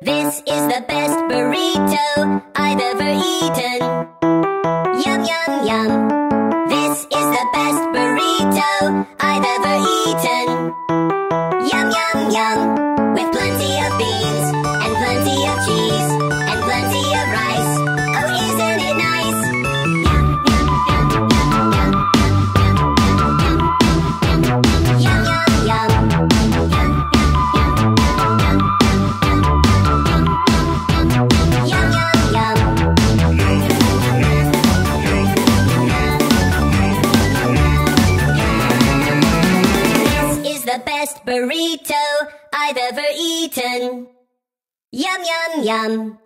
This is the best burrito I've ever eaten. Yum, yum, yum. This is the best burrito I've ever eaten. Yum, yum, yum. With plenty of beans and plenty of cheese and plenty of rice. Oh, isn't it nice? Yum, yum, yum, yum, yum, yum, yum, yum, yum, yum. The best burrito I've ever eaten. Yum, yum, yum.